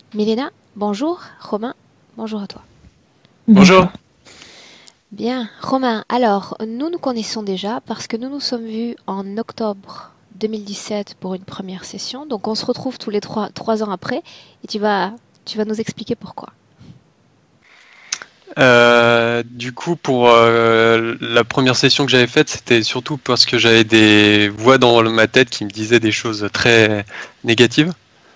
Milena, bonjour. Romain, bonjour à toi. Bonjour. Bonjour. Bien, Romain, alors, nous nous connaissons déjà parce que nous nous sommes vus en octobre 2017 pour une première session. Donc, on se retrouve tous les trois ans après et tu vas nous expliquer pourquoi. Du coup, pour la première session que j'avais faite, c'était surtout parce que j'avais des voix dans ma tête qui me disaient des choses très négatives.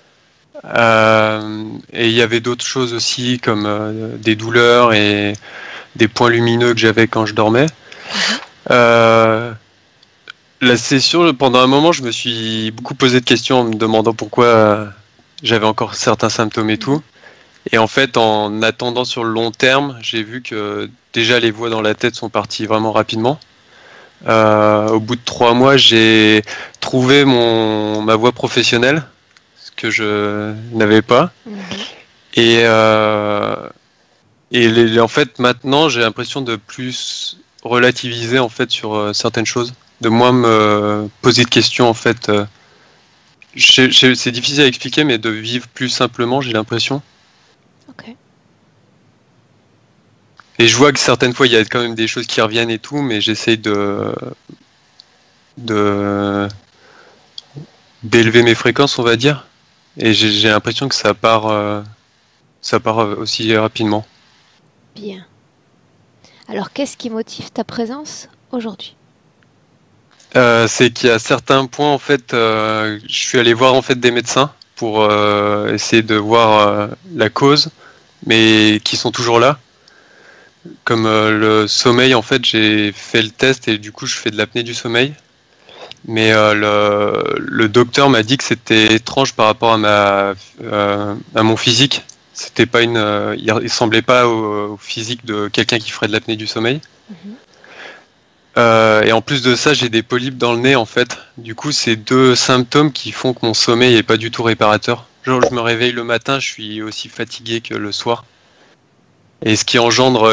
Et il y avait d'autres choses aussi, comme des douleurs et des points lumineux que j'avais quand je dormais. Mhm. Euh, la session, pendant un moment, je me suis beaucoup posé de questions en me demandant pourquoi j'avais encore certains symptômes et Mhm. tout. Et en fait, en attendant sur le long terme, j'ai vu que déjà les voix dans la tête sont parties vraiment rapidement. Au bout de 3 mois, j'ai trouvé ma voie professionnelle, ce que je n'avais pas. Mhm. Et, en fait, maintenant, j'ai l'impression de plus relativiser en fait sur certaines choses, de moins me poser de questions en fait. C'est difficile à expliquer, mais de vivre plus simplement, j'ai l'impression. Ok. Et je vois que certaines fois, il y a quand même des choses qui reviennent et tout, mais j'essaye de d'élever mes fréquences, on va dire. Et j'ai l'impression que ça part aussi rapidement. Bien. Alors, qu'est-ce qui motive ta présence aujourd'hui? C'est qu'il y a certains points, en fait, je suis allé voir en fait des médecins pour essayer de voir la cause, mais qui sont toujours là. Comme le sommeil, en fait, j'ai fait le test et du coup, je fais de l'apnée du sommeil. Mais le docteur m'a dit que c'était étrange par rapport à mon physique. C'était pas il semblait pas au physique de quelqu'un qui ferait de l'apnée du sommeil. Mhm. Et en plus de ça, j'ai des polypes dans le nez en fait. Du coup, c'est deux symptômes qui font que mon sommeil est pas du tout réparateur. Genre, je me réveille le matin, je suis aussi fatigué que le soir. Et ce qui engendre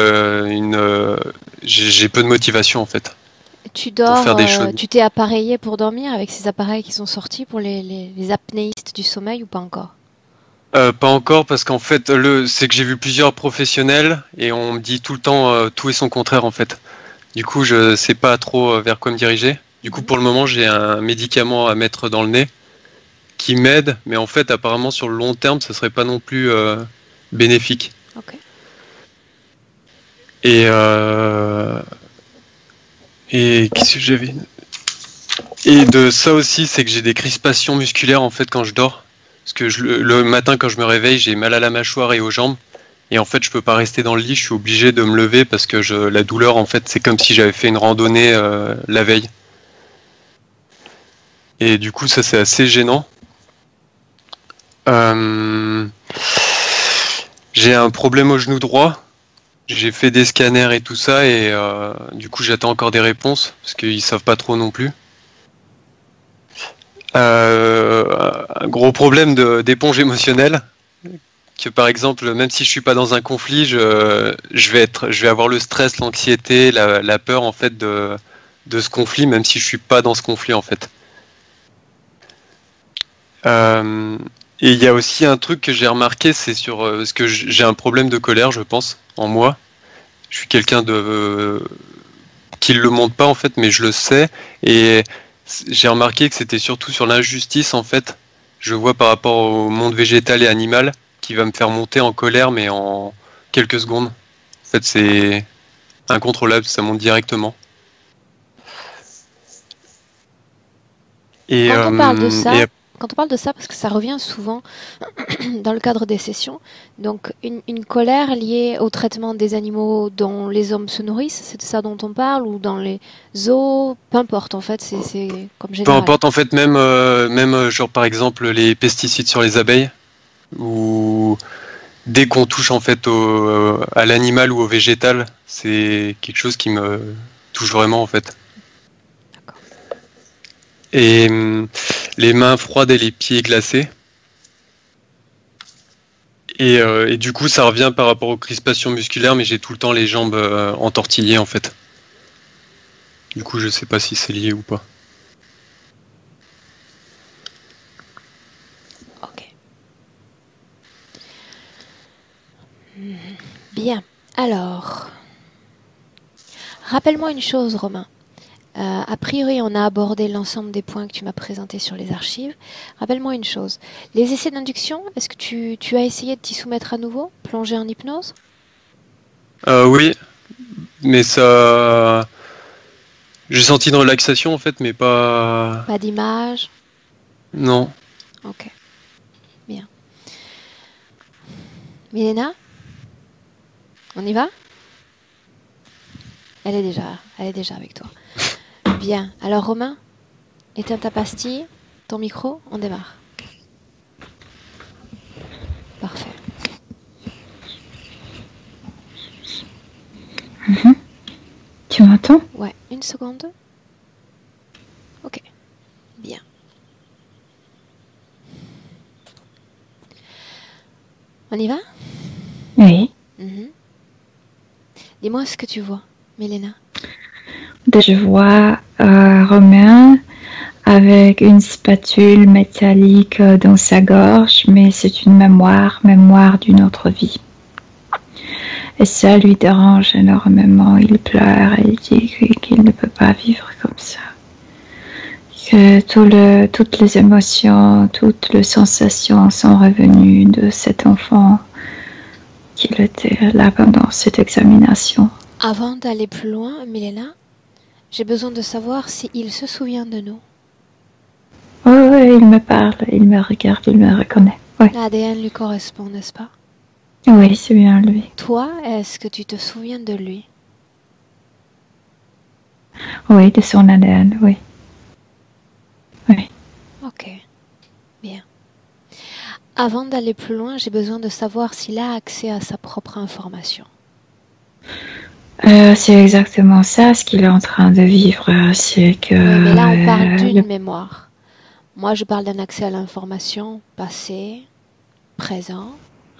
j'ai peu de motivation en fait Tu pour dors, faire des choses. tu t'es appareillé pour dormir avec ces appareils qui sont sortis pour les apnéistes du sommeil ou pas encore? Pas encore parce qu'en fait c'est que j'ai vu plusieurs professionnels et on me dit tout le temps tout et son contraire en fait. Du coup je sais pas trop vers quoi me diriger. Du coup Mhm. pour le moment j'ai un médicament à mettre dans le nez qui m'aide, mais en fait apparemment sur le long terme ça serait pas non plus bénéfique. Ok. Et qu'est-ce que j'avais. Et de ça aussi c'est que j'ai des crispations musculaires en fait quand je dors. Parce que le matin quand je me réveille j'ai mal à la mâchoire et aux jambes. Et en fait, je peux pas rester dans le lit, je suis obligé de me lever parce que la douleur, en fait, c'est comme si j'avais fait une randonnée la veille. Et du coup, ça, c'est assez gênant. Euh, j'ai un problème au genou droit. J'ai fait des scanners et tout ça, et du coup, j'attends encore des réponses parce qu'ils savent pas trop non plus. Un gros problème d'éponge émotionnelle. Que par exemple, même si je suis pas dans un conflit, je vais avoir le stress, l'anxiété, la peur en fait de ce conflit, même si je suis pas dans ce conflit en fait. Euh, et il y a aussi un truc que j'ai remarqué, c'est sur parce que j'ai un problème de colère, je pense, en moi. Je suis quelqu'un de qui le montre pas en fait, mais je le sais. Et j'ai remarqué que c'était surtout sur l'injustice en fait. Je vois par rapport au monde végétal et animal qui va me faire monter en colère, mais en quelques secondes. En fait, c'est incontrôlable, ça monte directement. Et, Quand on parle de euh, ça, et quand on parle de ça, parce que ça revient souvent dans le cadre des sessions, donc une colère liée au traitement des animaux dont les hommes se nourrissent, c'est de ça dont on parle, ou dans les zoos, peu importe en fait, c'est comme peu général. importe en fait, même genre par exemple les pesticides sur les abeilles, ou dès qu'on touche en fait à l'animal ou au végétal, c'est quelque chose qui me touche vraiment en fait. D'accord. Et les mains froides et les pieds glacés. Et du coup, ça revient par rapport aux crispations musculaires, mais j'ai tout le temps les jambes entortillées en fait. Du coup, je sais pas si c'est lié ou pas. Ok. Bien. Alors, rappelle-moi une chose, Romain. A priori, on a abordé l'ensemble des points que tu m'as présentés sur les archives. Rappelle-moi une chose. Les essais d'induction, est-ce que tu as essayé de t'y soumettre à nouveau? Plonger en hypnose? Oui, mais ça... J'ai senti une relaxation en fait, mais pas... Pas d'image? Non. Ok, bien. Milena, on y va? Elle est déjà avec toi. Bien. Alors, Romain, éteins ta pastille, ton micro, on démarre. Parfait. Tu m'entends? Ouais, une seconde. Ok, bien. On y va? Oui. Dis-moi ce que tu vois, Milena. Je vois Romain avec une spatule métallique dans sa gorge, mais c'est une mémoire d'une autre vie. Et ça lui dérange énormément. Il pleure et il dit qu'il ne peut pas vivre comme ça. Que toutes les émotions, toutes les sensations sont revenues de cet enfant qu'il était là pendant cette examination. Avant d'aller plus loin, Milena, j'ai besoin de savoir s'il se souvient de nous. Oui, il me parle, il me regarde, il me reconnaît. Oui. L'ADN lui correspond, n'est-ce pas? Oui, c'est bien lui. Toi, est-ce que tu te souviens de lui? Oui, de son ADN, oui. Oui. Ok, bien. Avant d'aller plus loin, j'ai besoin de savoir s'il a accès à sa propre information. C'est exactement ça ce qu'il est en train de vivre, c'est que... Oui, mais là, on parle d'une mémoire. Moi, je parle d'un accès à l'information passé, présent.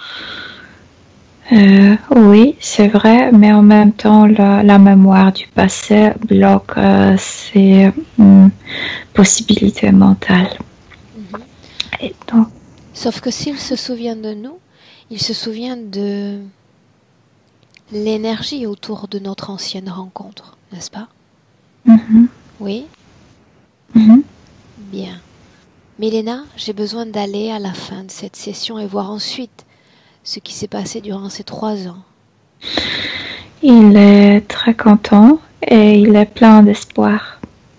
Oui, c'est vrai, mais en même temps, la mémoire du passé bloque ses possibilités mentales. Et donc... Sauf que s'il se souvient de nous, il se souvient de l'énergie autour de notre ancienne rencontre, n'est-ce pas? Oui? Bien. Milena, j'ai besoin d'aller à la fin de cette session et voir ensuite ce qui s'est passé durant ces 3 ans. Il est très content et il est plein d'espoir.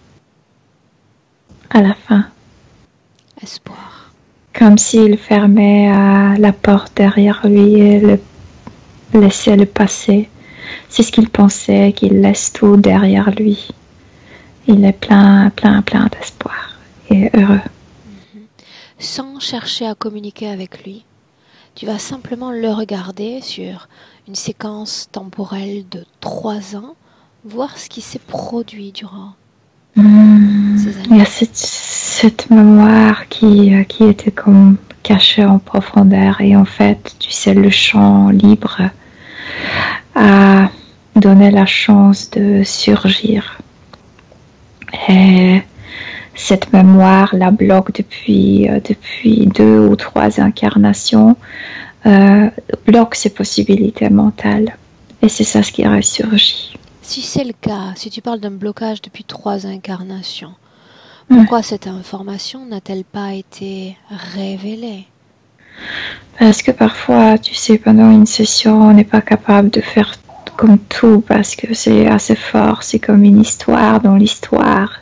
À la fin. Espoir. Comme s'il fermait la porte derrière lui et le laissait le passer. C'est ce qu'il pensait, qu'il laisse tout derrière lui. Il est plein d'espoir et heureux. Sans chercher à communiquer avec lui, tu vas simplement le regarder sur une séquence temporelle de 3 ans, voir ce qui s'est produit durant ces années. Il y a cette mémoire qui était comme cachée en profondeur et en fait, tu sais, le champ libre a donné la chance de surgir. Et cette mémoire la bloque depuis 2 ou 3 incarnations, bloque ses possibilités mentales. Et c'est ça ce qui a ressurgi. Si c'est le cas, si tu parles d'un blocage depuis 3 incarnations, pourquoi cette information n'a-t-elle pas été révélée? Parce que parfois, tu sais, pendant une session, on n'est pas capable de faire comme tout parce que c'est assez fort, c'est comme une histoire dans l'histoire.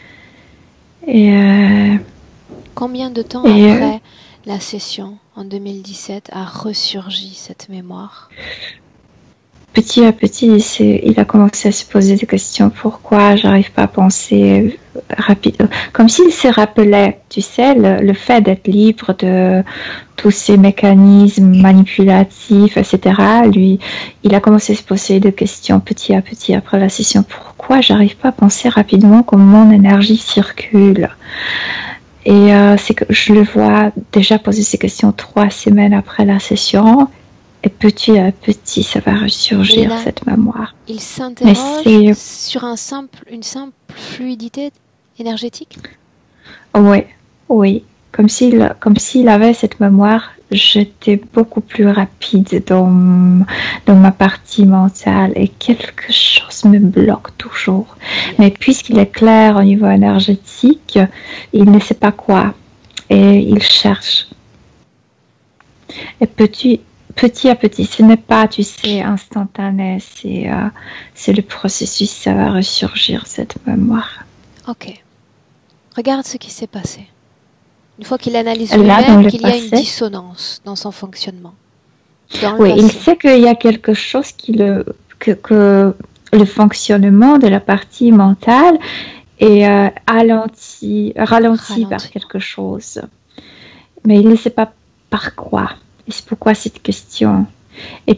Et combien de temps après la session en 2017 a ressurgi cette mémoire? Petit à petit, il a commencé à se poser des questions. Pourquoi j'arrive pas à penser rapidement? Comme s'il se rappelait, tu sais, le fait d'être libre de tous ces mécanismes manipulatifs, etc. Lui, il a commencé à se poser des questions petit à petit après la session. Pourquoi j'arrive pas à penser rapidement comme mon énergie circule? Et c'est que je le vois déjà poser ces questions 3 semaines après la session. Et petit à petit, ça va ressurgir cette mémoire. Il s'interroge sur une simple fluidité énergétique? Oui. comme s'il avait cette mémoire, j'étais beaucoup plus rapide dans ma partie mentale et quelque chose me bloque toujours. Mais puisqu'il est clair au niveau énergétique, il ne sait pas quoi et il cherche. Et petit à petit, ce n'est pas, tu sais, instantané, c'est le processus, ça va ressurgir cette mémoire. Ok. Regarde ce qui s'est passé. Une fois qu'il analyse Là, lui-même qu'il y a passé, une dissonance dans son fonctionnement. Oui, il sait qu'il y a quelque chose que le fonctionnement de la partie mentale est ralenti par quelque chose. Mais il ne sait pas par quoi. Et c'est pourquoi cette question. Et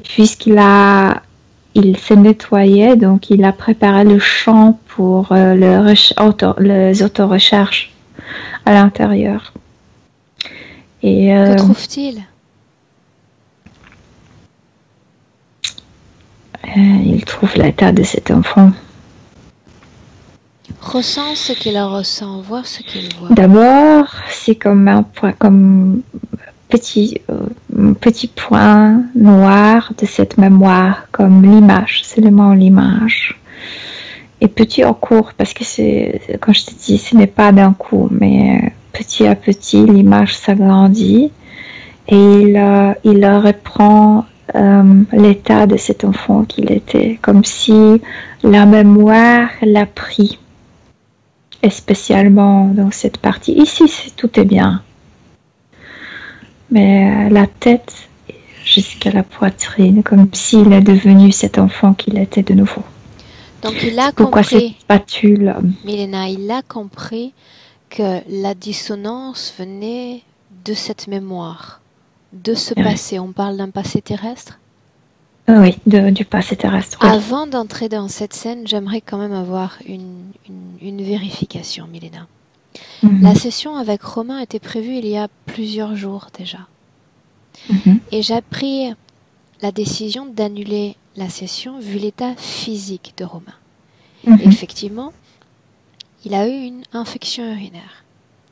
il s'est nettoyé, donc il a préparé le champ pour les auto-recherches à l'intérieur. Et, que trouve-t-il? Il trouve l'état de cet enfant. Ressent ce qu'il ressent, voit ce qu'il voit. D'abord, c'est comme un point, comme petit point noir de cette mémoire, comme l'image, seulement l'image. Et petit en cours, parce que comme je te dis, ce n'est pas d'un coup, mais petit à petit, l'image s'agrandit et il reprend l'état de cet enfant qu'il était, comme si la mémoire l'a pris, et spécialement dans cette partie. Ici, tout est bien, mais la tête jusqu'à la poitrine, comme s'il est devenu cet enfant qu'il était de nouveau. Donc il a Pourquoi compris, cette spatule, Milena, il a compris que la dissonance venait de cette mémoire, de ce passé. On parle d'un passé terrestre? Oui, du passé terrestre. Oui. Avant d'entrer dans cette scène, j'aimerais quand même avoir une vérification, Milena. La session avec Romain était prévue il y a plusieurs jours déjà. Et j'ai pris la décision d'annuler la session vu l'état physique de Romain. Et effectivement, il a eu une infection urinaire.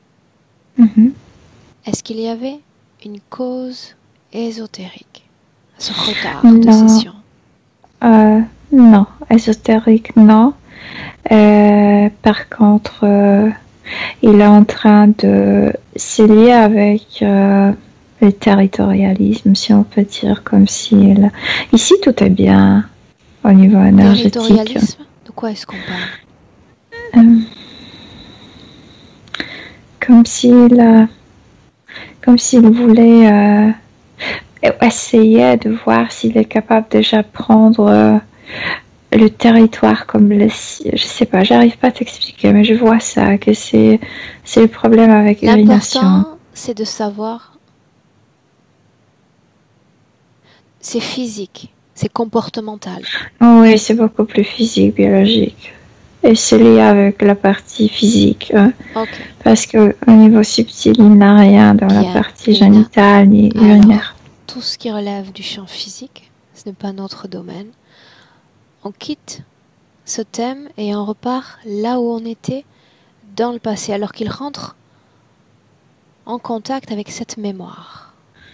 Est-ce qu'il y avait une cause ésotérique à ce retard de session? Non, ésotérique, non. Par contre, il est en train de se lier avec le territorialisme, si on peut dire, comme si... Ici, tout est bien au niveau énergétique. Territorialisme? De quoi est-ce qu'on parle? Comme s'il voulait essayer de voir s'il est capable déjà prendre le territoire comme je sais pas, j'arrive pas à t'expliquer, mais je vois ça, que c'est le problème avec l'urination. L'important, c'est de savoir, c'est physique, c'est comportemental. Oui, c'est beaucoup plus physique, biologique. Et c'est lié avec la partie physique. Okay. Parce qu'au niveau subtil, il n'a rien dans la partie génitale ni urinaire. Tout ce qui relève du champ physique, ce n'est pas notre domaine. On quitte ce thème et on repart là où on était dans le passé, alors qu'il rentre en contact avec cette mémoire.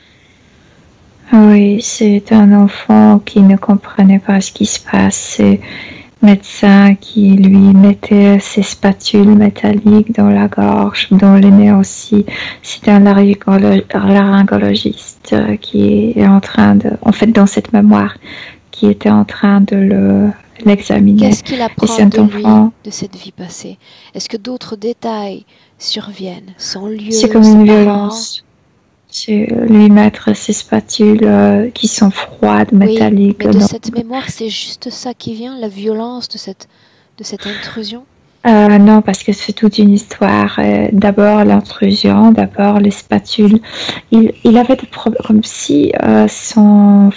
Oui, c'est un enfant qui ne comprenait pas ce qui se passe. C'est médecin qui lui mettait ses spatules métalliques dans la gorge, dans le nez aussi. C'est un laryngologiste qui est en train de, en fait, dans cette mémoire, qui était en train de l'examiner. Qu'est-ce qu'il apprend de lui, de cette vie passée? Est-ce que d'autres détails surviennent? Son lieu, c'est comme une violence. C'est lui mettre ces spatules qui sont froides, métalliques. Oui, mais de cette mémoire, c'est juste ça qui vient, la violence de cette intrusion? Non, parce que c'est toute une histoire. D'abord l'intrusion, d'abord les spatules. Il avait des problèmes, comme si son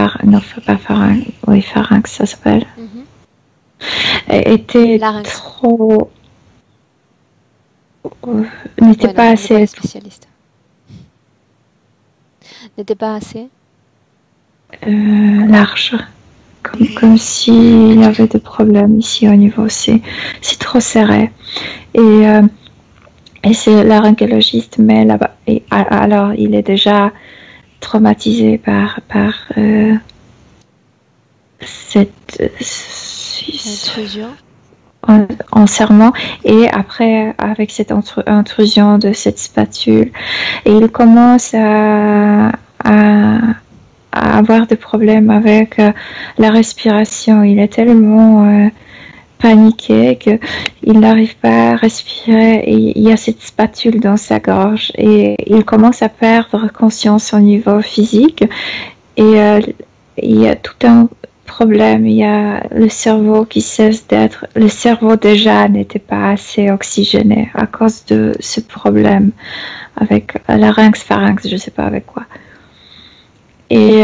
pharynx, ça s'appelle, était larynx. trop... n'était pas assez... spécialiste. N'était pas assez large, comme s'il y avait des problèmes ici au niveau, c'est trop serré. Et Et c'est laryngologiste, mais là-bas, alors il est déjà traumatisé par cette Intrusion. enserrement, et après avec cette intrusion de cette spatule, et il commence à avoir des problèmes avec la respiration. Il est tellement paniqué qu'il n'arrive pas à respirer, et il y a cette spatule dans sa gorge, et il commence à perdre conscience au niveau physique, et il y a tout un problème. Il y a le cerveau qui cesse d'être... Le cerveau déjà n'était pas assez oxygéné à cause de ce problème avec larynx, pharynx, je ne sais pas avec quoi. Et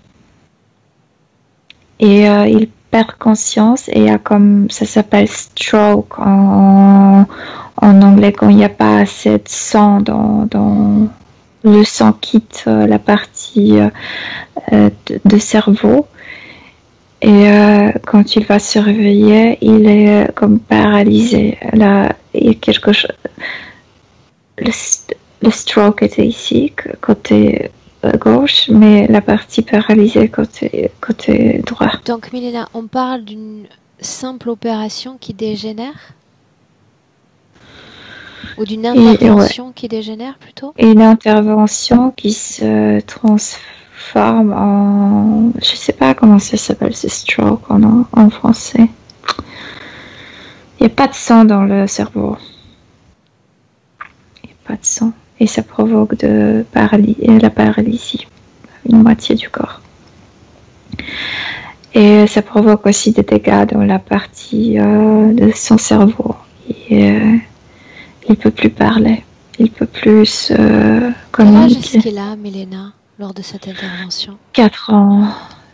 il perd conscience, et il y a comme... Ça s'appelle stroke en anglais, quand il n'y a pas assez de sang dans le sang quitte la partie de cerveau. Et quand il va se réveiller, il est comme paralysé. Là, il y a quelque chose. Le stroke était ici, côté gauche, mais la partie paralysée côté droit. Donc, Milena, on parle d'une simple opération qui dégénère? Ou d'une intervention qui dégénère plutôt? Et une intervention qui se transforme en... Je ne sais pas comment ça s'appelle, ce stroke en français. Il n'y a pas de sang dans le cerveau. Il n'y a pas de sang. Et ça provoque la paralysie, une moitié du corps. Et ça provoque aussi des dégâts dans la partie de son cerveau. Et, il ne peut plus parler. Il ne peut plus communiquer. Quel âge est-ce qu'il a, Milena, lors de cette intervention? 4 ans.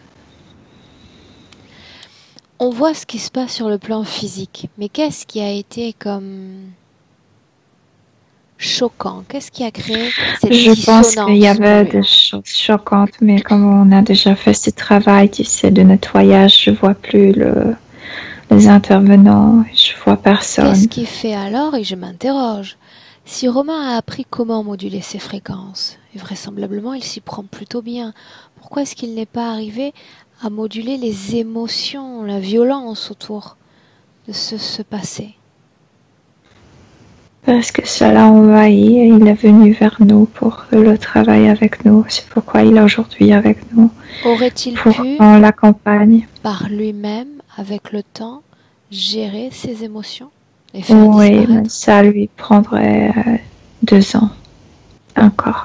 On voit ce qui se passe sur le plan physique, mais qu'est-ce qui a été comme choquant? Qu'est-ce qui a créé cette dissonance? Je pense qu'il y avait des choses choquantes, mais comme on a déjà fait ce travail, tu sais, de nettoyage, je ne vois plus les intervenants, je ne vois personne. Qu'est-ce qui fait alors, et je m'interroge, si Romain a appris comment moduler ses fréquences, et vraisemblablement il s'y prend plutôt bien, pourquoi est-ce qu'il n'est pas arrivé à moduler les émotions, la violence autour de ce passé? Parce que cela envahit, et il est venu vers nous pour le travail avec nous. C'est pourquoi il est aujourd'hui avec nous. Aurait-il pu, on l'accompagne, par lui-même, avec le temps, gérer ses émotions et faire oui, disparaître? mais ça lui prendrait 2 ans encore.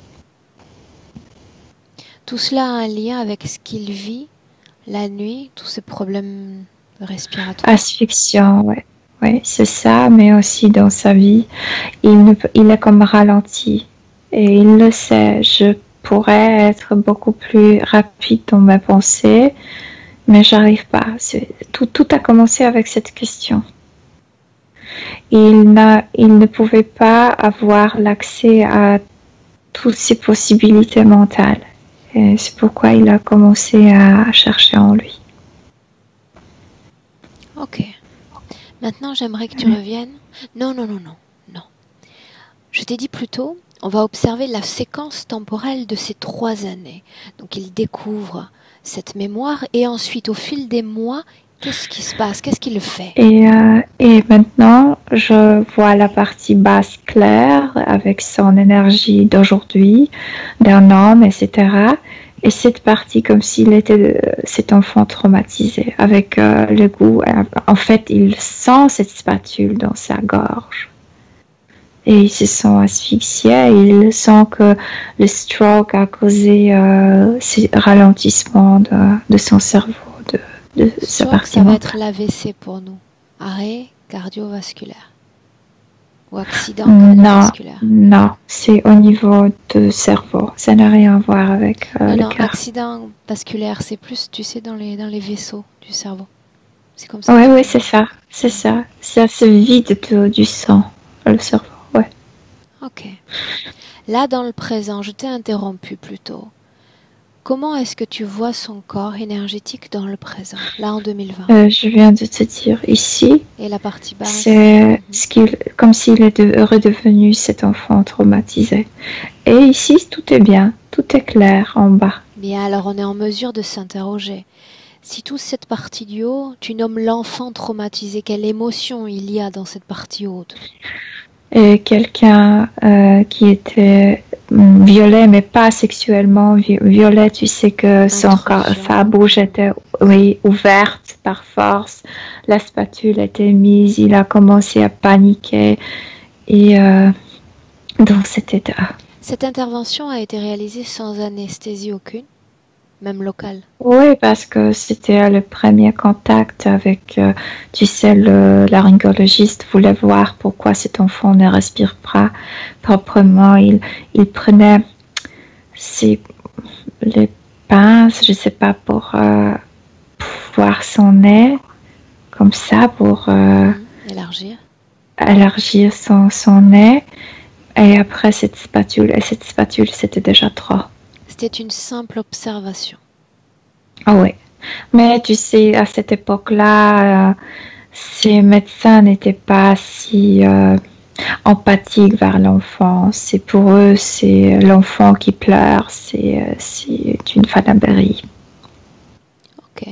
Tout cela a un lien avec ce qu'il vit la nuit, tous ces problèmes respiratoires. Asphyxiant, ouais. Oui, c'est ça, mais aussi dans sa vie, il est comme ralenti, et il le sait. Je pourrais être beaucoup plus rapide dans mes pensées, mais j'arrive pas. Tout a commencé avec cette question. Il ne pouvait pas avoir l'accès à toutes ces possibilités mentales. Et c'est pourquoi il a commencé à chercher en lui. Ok. Maintenant, j'aimerais que tu reviennes. Non. Je t'ai dit plus tôt, on va observer la séquence temporelle de ces 3 années. Donc, il découvre cette mémoire et ensuite, au fil des mois, qu'est-ce qui se passe? Qu'est-ce qu'il fait? Et maintenant, je vois la partie basse claire avec son énergie d'aujourd'hui, d'un homme, etc. Et cette partie comme s'il était cet enfant traumatisé, avec le goût. En fait, il sent cette spatule dans sa gorge. Et il se sent asphyxié. Il sent que le stroke a causé ce ralentissement de son cerveau, de sa partie. Ça va être l'AVC pour nous. Arrêt cardiovasculaire. Ou accident cardiovasculaire. Non, c'est au niveau du cerveau. Ça n'a rien à voir avec le cœur. Accident vasculaire, c'est plus, tu sais, dans les vaisseaux du cerveau. C'est comme ça. Oui, c'est ça. C'est ça. C'est assez vide du sang, le cerveau. Ouais. Ok. Là, dans le présent, je t'ai interrompu plus tôt. Comment est-ce que tu vois son corps énergétique dans le présent, là en 2020? Je viens de te dire ici, Et la partie basse? c'est comme s'il est redevenu cet enfant traumatisé. Et ici, tout est bien, tout est clair en bas. Bien, alors on est en mesure de s'interroger. Si toute cette partie du haut, tu nommes l'enfant traumatisé, quelle émotion il y a dans cette partie haute? Et quelqu'un qui était violé, mais pas sexuellement violé, tu sais que sa bouche était ouverte par force, la spatule était mise, il a commencé à paniquer et dans cet état. Cette intervention a été réalisée sans anesthésie aucune, même locale? Oui, parce que c'était le premier contact avec, tu sais, le laryngologiste voulait voir pourquoi cet enfant ne respire pas proprement. Il prenait les pinces, je ne sais pas, pour voir son nez, comme ça, pour élargir son nez. Et après cette spatule, c'était déjà trop. C'était une simple observation. Ah oui, mais tu sais, à cette époque-là, ces médecins n'étaient pas si empathiques vers l'enfant. C'est pour eux, c'est l'enfant qui pleure, c'est une fanaberie. Ok.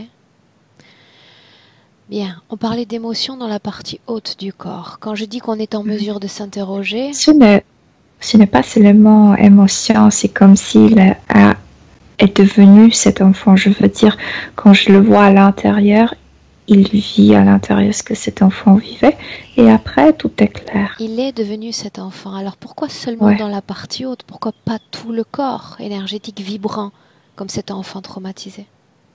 Bien, on parlait d'émotions dans la partie haute du corps. Quand je dis qu'on est en mesure de s'interroger... Ce n'est pas seulement émotion, c'est comme s'il est devenu cet enfant. Je veux dire, quand je le vois à l'intérieur, il vit à l'intérieur ce que cet enfant vivait et après, tout est clair. Il est devenu cet enfant. Alors pourquoi seulement dans la partie haute? Pourquoi pas tout le corps énergétique vibrant comme cet enfant traumatisé?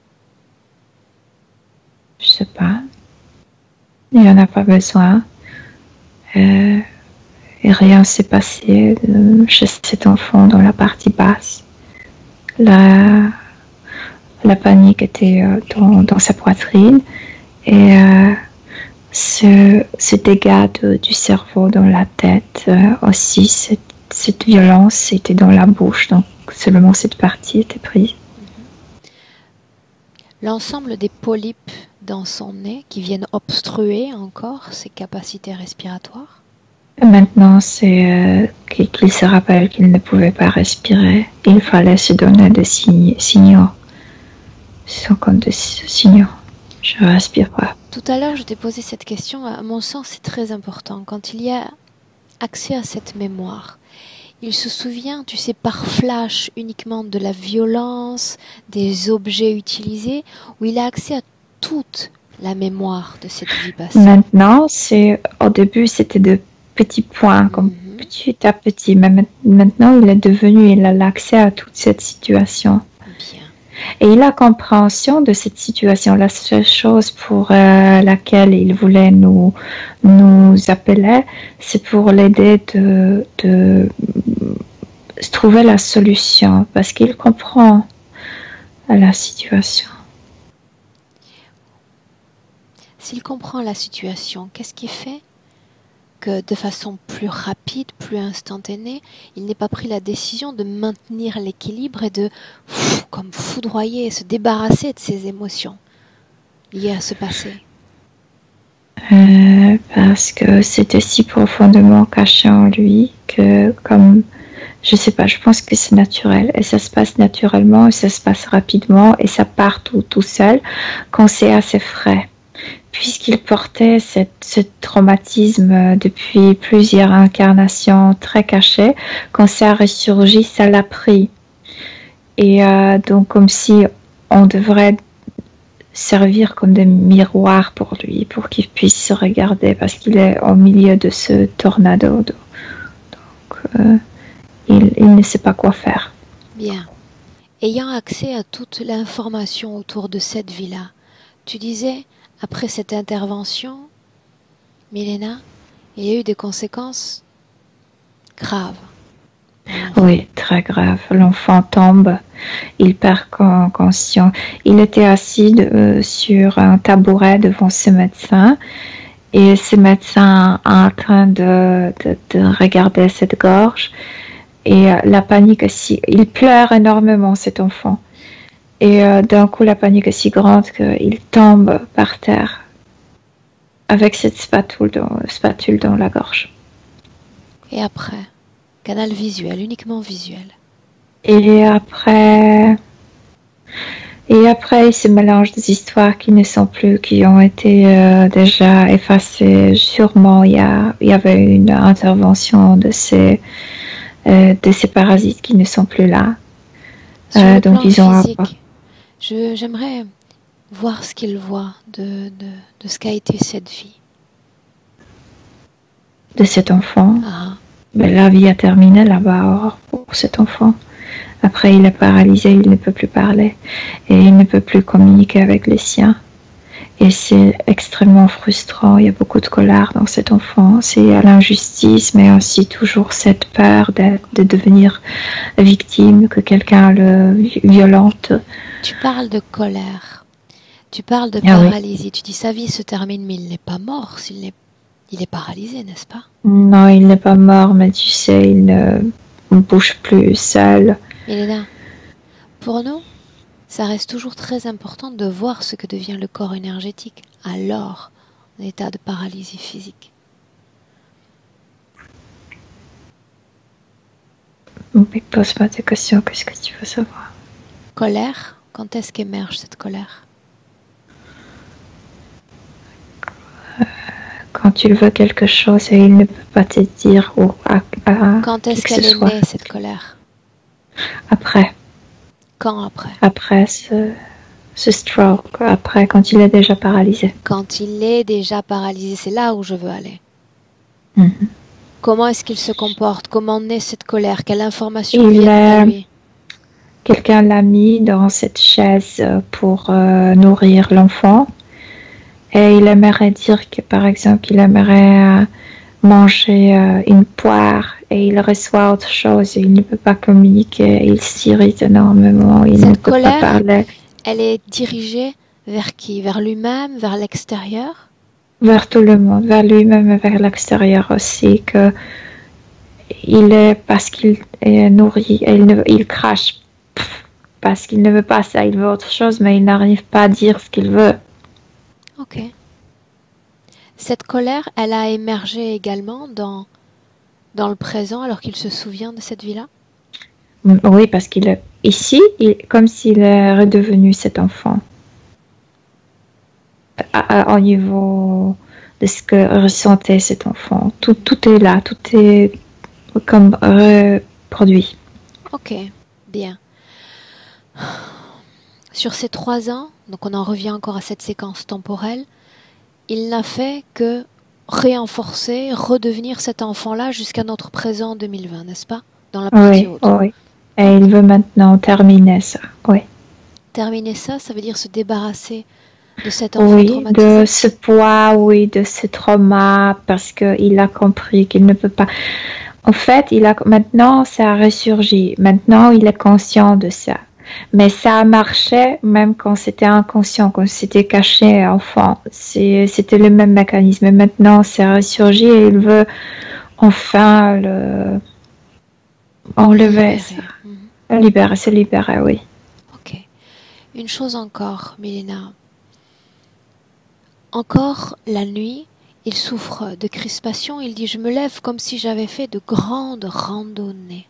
Je sais pas. Il n'y en a pas besoin. Et rien s'est passé chez cet enfant dans la partie basse. La panique était dans sa poitrine et ce dégât du cerveau dans la tête aussi, cette violence était dans la bouche, donc seulement cette partie était prise. L'ensemble des polypes dans son nez qui viennent obstruer encore ses capacités respiratoires? Maintenant, c'est qu'il se rappelle qu'il ne pouvait pas respirer. Il fallait se donner des signaux. Ce sont comme des signaux. Je ne respire pas. Tout à l'heure, je t'ai posé cette question. À mon sens, c'est très important. Quand il y a accès à cette mémoire, il se souvient, tu sais, par flash uniquement de la violence, des objets utilisés, ou il a accès à toute la mémoire de cette vie passée? Maintenant, au début, c'était de petits points, comme petit à petit. Mais maintenant, il a l'accès à toute cette situation. Bien. Et il a compréhension de cette situation. La seule chose pour laquelle il voulait nous appeler, c'est pour l'aider de trouver la solution, parce qu'il comprend la situation. S'il comprend la situation, qu'est-ce qui fait que de façon plus rapide, plus instantanée, il n'ait pas pris la décision de maintenir l'équilibre et de, comme foudroyer, se débarrasser de ses émotions liées à ce passé? Parce que c'était si profondément caché en lui que, comme, je sais pas, je pense que c'est naturel et ça se passe naturellement et ça se passe rapidement et ça part tout seul quand c'est assez frais. Puisqu'il portait ce traumatisme depuis plusieurs incarnations très cachées, quand ça a ressurgi, ça l'a pris. Et donc comme si on devrait servir comme des miroirs pour lui, pour qu'il puisse se regarder, parce qu'il est au milieu de ce tornado. Donc il ne sait pas quoi faire. Bien. Ayant accès à toute l'information autour de cette vie-là, tu disais... Après cette intervention, Milena, il y a eu des conséquences graves. Oui, très grave. L'enfant tombe, il perd conscience. Il était assis sur un tabouret devant ce médecin et ce médecin est en train de regarder cette gorge et la panique aussi. Il pleure énormément, cet enfant. Et d'un coup, la panique est si grande qu'il tombe par terre avec cette spatule dans la gorge. Et après, canal visuel, uniquement visuel. Et après, il se mélange des histoires qui ne sont plus, qui ont été déjà effacées. Sûrement, il y avait une intervention de ces parasites qui ne sont plus là. Sur le Donc plan ils ont physique, j'aimerais voir ce qu'il voit de ce qu'a été cette vie. De cet enfant. Ah. Ben, la vie a terminé là-bas pour cet enfant. Après, il est paralysé, il ne peut plus parler et il ne peut plus communiquer avec les siens. Et c'est extrêmement frustrant. Il y a beaucoup de colère dans cet enfant. C'est à l'injustice, mais aussi toujours cette peur de devenir victime, que quelqu'un le violente. Tu parles de colère. Tu parles de paralysie. Oui. Tu dis sa vie se termine, mais il n'est pas mort. Il est paralysé, n'est-ce pas? Non, il n'est pas mort, mais tu sais, il ne bouge plus seul. Il est là. Pour nous, ça reste toujours très important de voir ce que devient le corps énergétique alors en état de paralysie physique. Mais pose-moi des questions, qu'est-ce que tu veux savoir? Colère, quand est-ce qu'émerge cette colère? Quand il veut quelque chose et il ne peut pas te dire ou quand est-ce qu'elle est née, cette colère? Après. Quand après? Après ce stroke, après, quand il est déjà paralysé. Quand il est déjà paralysé, c'est là où je veux aller. Mm-hmm. Comment est-ce qu'il se comporte? Comment naît cette colère? Quelle information vient de lui? Quelqu'un l'a mis dans cette chaise pour nourrir l'enfant. Et il aimerait dire que, par exemple, il aimerait manger une poire et il reçoit autre chose et il ne peut pas communiquer, il s'irrite énormément, il ne peut pas parler. Elle est dirigée vers qui? Vers lui-même, vers l'extérieur? Vers tout le monde, vers lui-même et vers l'extérieur aussi, que parce qu'il est nourri, il crache parce qu'il ne veut pas ça, il veut autre chose, mais il n'arrive pas à dire ce qu'il veut. Ok. Cette colère, elle a émergé également dans le présent alors qu'il se souvient de cette vie-là? Oui, parce qu'il est ici, comme s'il est redevenu cet enfant. Au niveau de ce que ressentait cet enfant. Tout est là, tout est comme reproduit. Ok, bien. Sur ces 3 ans, donc on en revient encore à cette séquence temporelle, il n'a fait que renforcer, redevenir cet enfant-là jusqu'à notre présent 2020, n'est-ce pas? Dans la partie haute. Oui, et il veut maintenant terminer ça, oui. Terminer ça, ça veut dire se débarrasser de cet enfant traumatisé? De ce poids, oui, de ce trauma, parce qu'il a compris qu'il ne peut pas... En fait, maintenant, ça a ressurgi. Maintenant, il est conscient de ça. Mais ça a marché même quand c'était inconscient, quand c'était caché enfant. C'était le même mécanisme. Mais maintenant, ça a ressurgi et il veut enfin enlever ça. Se libérer, oui. Ok. Une chose encore, Milena. Encore la nuit, il souffre de crispation. Il dit, je me lève comme si j'avais fait de grandes randonnées.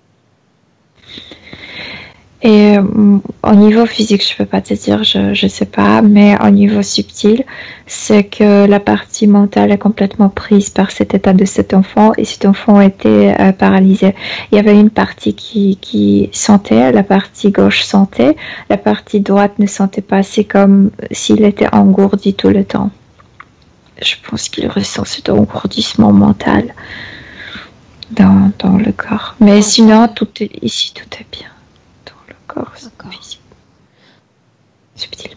Et au niveau physique, je peux pas te dire, je sais pas, mais au niveau subtil, c'est que la partie mentale est complètement prise par cet état de cet enfant et cet enfant était paralysé. Il y avait une partie qui sentait, la partie gauche sentait, la partie droite ne sentait pas. C'est comme s'il était engourdi tout le temps. Je pense qu'il ressent cet engourdissement mental dans le corps. Mais sinon, ici, tout est bien. Subtil.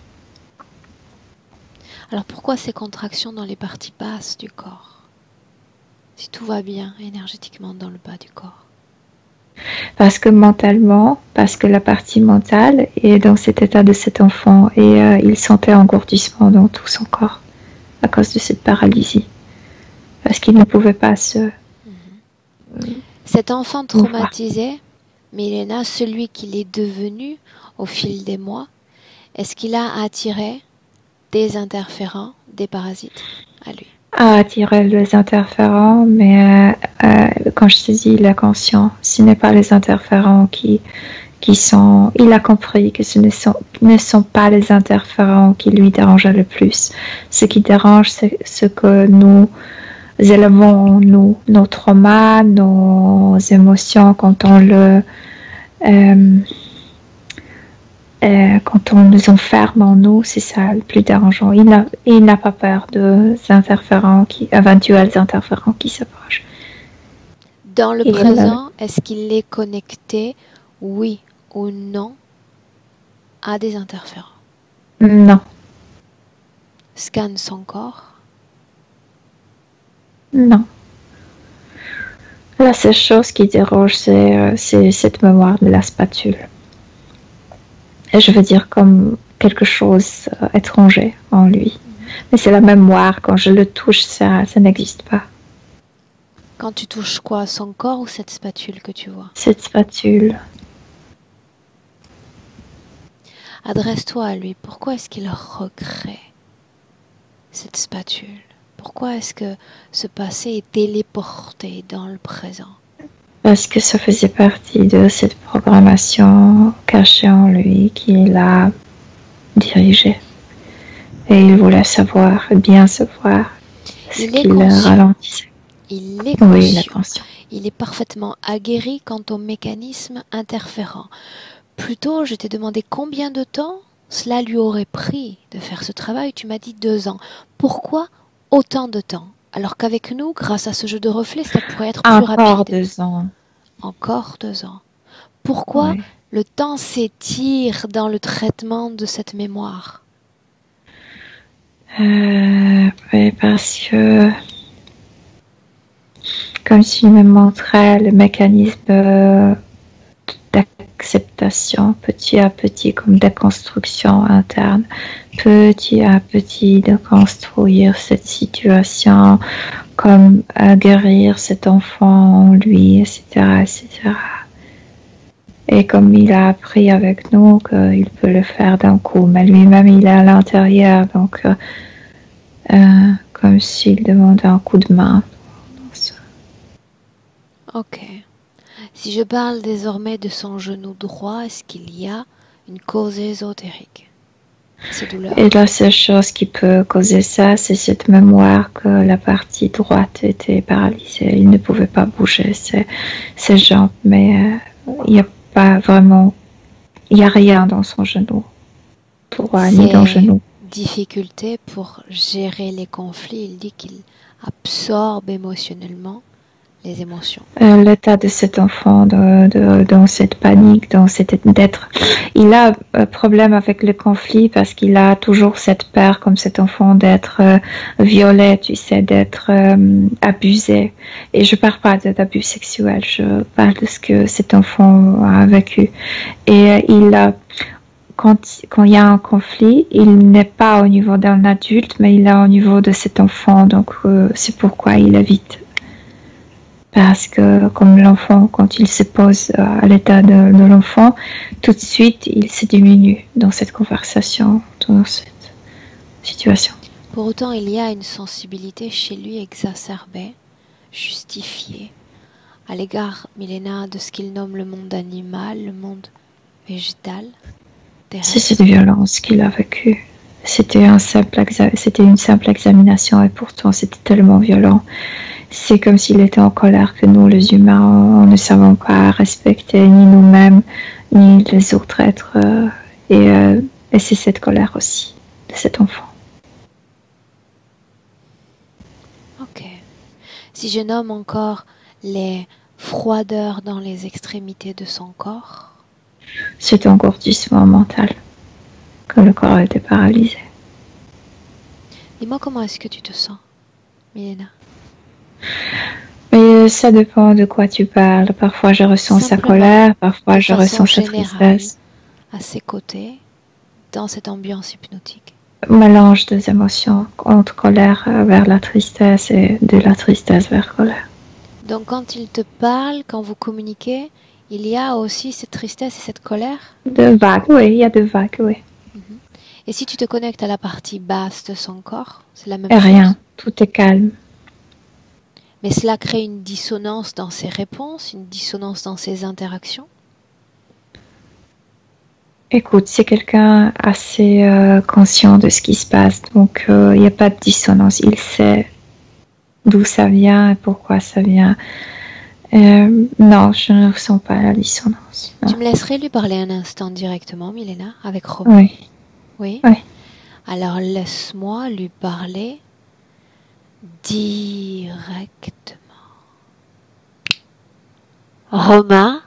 Alors pourquoi ces contractions dans les parties basses du corps? Si tout va bien énergétiquement dans le bas du corps. Parce que mentalement, parce que la partie mentale est dans cet état de cet enfant et il sentait un engourdissement dans tout son corps à cause de cette paralysie. Parce qu'il ne pouvait pas se... Cet enfant traumatisé Milena, celui qu'il est devenu au fil des mois, est-ce qu'il a attiré des interférents, des parasites à lui? À attirer les interférents, mais quand je te dis il est conscient, ce n'est pas les interférents qui sont... Il a compris que ce ne sont pas les interférents qui lui dérangent le plus. Ce qui dérange, c'est ce que nous élevons en nous, nos traumas, nos émotions quand quand on nous enferme en nous, c'est ça le plus dérangeant. Il n'a pas peur de éventuels interférents qui s'approchent. Dans le présent, est-ce qu'il est connecté, oui ou non, à des interférents? Non. Scanne son corps? Non. La seule chose qui dérange, c'est cette mémoire de la spatule. Et je veux dire comme quelque chose étranger en lui. Mais c'est la mémoire, quand je le touche, ça n'existe pas. Quand tu touches quoi? Son corps ou cette spatule que tu vois? Cette spatule. Adresse-toi à lui. Pourquoi est-ce qu'il recrée cette spatule? Pourquoi est-ce que ce passé est téléporté dans le présent? Parce que ça faisait partie de cette programmation cachée en lui qui l'a dirigé. Et il voulait savoir, bien savoir ce qu'il ralentissait. Il est conscient. Oui, il est conscient. Il est parfaitement aguerri quant au mécanisme interférent. Plutôt, je t'ai demandé combien de temps cela lui aurait pris de faire ce travail. Tu m'as dit 2 ans. Pourquoi autant de temps? Alors qu'avec nous, grâce à ce jeu de reflets, ça pourrait être plus rapide. Encore 2 ans. Encore 2 ans. Pourquoi le temps s'étire dans le traitement de cette mémoire? Oui, parce que comme s'il me montrait le mécanisme d'acceptation petit à petit, comme déconstruction interne, petit à petit de construire cette situation, comme guérir cet enfant en lui, etc., etc. Et comme il a appris avec nous qu'il peut le faire d'un coup, mais lui-même il est à l'intérieur, donc comme s'il demandait un coup de main. Ok. Si je parle désormais de son genou droit, est-ce qu'il y a une cause ésotérique? Ces douleurs. Et la seule chose qui peut causer ça, c'est cette mémoire que la partie droite était paralysée. Il ne pouvait pas bouger ses jambes, mais il n'y a pas vraiment, il n'y a rien dans son genou droit ni dans le genou. Difficulté pour gérer les conflits, il dit qu'il absorbe émotionnellement les émotions. L'état de cet enfant dans cette panique, dans cet d'être, il a un problème avec le conflit parce qu'il a toujours cette peur comme cet enfant d'être violé, tu sais, d'être abusé. Et je parle pas d'abus sexuel, je parle de ce que cet enfant a vécu. Et quand il y a un conflit, il n'est pas au niveau d'un adulte, mais il est au niveau de cet enfant. Donc c'est pourquoi il évite. Parce que comme l'enfant, quand il se pose à l'état de l'enfant, tout de suite, il se diminue dans cette conversation, dans cette situation. Pour autant, il y a une sensibilité chez lui exacerbée, justifiée, à l'égard, Milena, de ce qu'il nomme le monde animal, le monde végétal, terrestre. C'est cette violence qu'il a vécue. C'était une simple examination et pourtant c'était tellement violent. C'est comme s'il était en colère que nous, les humains, on ne savons pas respecter ni nous-mêmes, ni les autres êtres. Et c'est cette colère aussi de cet enfant. Ok. Si je nomme encore les froideurs dans les extrémités de son corps. C'est un engourdissement mental, que le corps était paralysé. Dis-moi comment est-ce que tu te sens, Milena? Mais ça dépend de quoi tu parles. Parfois je ressens sa colère, parfois je ressens sa tristesse. À ses côtés, dans cette ambiance hypnotique. Mélange des émotions, entre colère vers la tristesse et de la tristesse vers colère. Donc quand il te parle, quand vous communiquez, Il y a aussi cette tristesse et cette colère. De vagues, oui, il y a de vagues, oui. Et si tu te connectes à la partie basse de son corps, c'est la même Et chose. rien, tout est calme. Mais cela crée une dissonance dans ses réponses, une dissonance dans ses interactions. Écoute, c'est quelqu'un assez conscient de ce qui se passe, donc il n'y a pas de dissonance. Il sait d'où ça vient et pourquoi ça vient. Non, je ne ressens pas la dissonance. Non. Tu me laisserais lui parler un instant directement, Milena, avec Romain? Oui. Oui. Oui. Alors laisse-moi lui parler directement. Romain?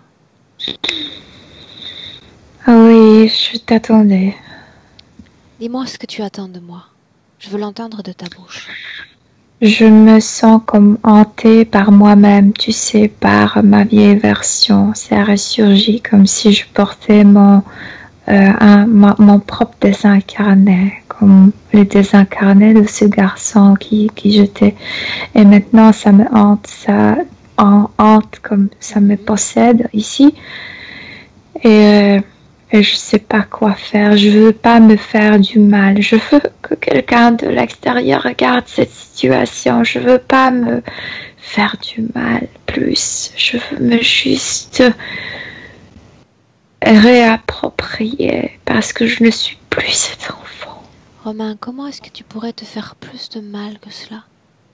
Ah oui, je t'attendais. Dis-moi ce que tu attends de moi. Je veux l'entendre de ta bouche. Je me sens comme hantée par moi-même, tu sais, par ma vieille version. Ça ressurgit comme si je portais mon propre désincarné, comme le désincarné de ce garçon qui j'étais. Et maintenant, ça me hante, ça hante comme ça me possède ici. Et je sais pas quoi faire. Je veux pas me faire du mal. Je veux que quelqu'un de l'extérieur regarde cette situation. Je veux pas me faire du mal plus. Je veux me juste réapproprier parce que je ne suis plus cet enfant. Romain, comment est-ce que tu pourrais te faire plus de mal que cela?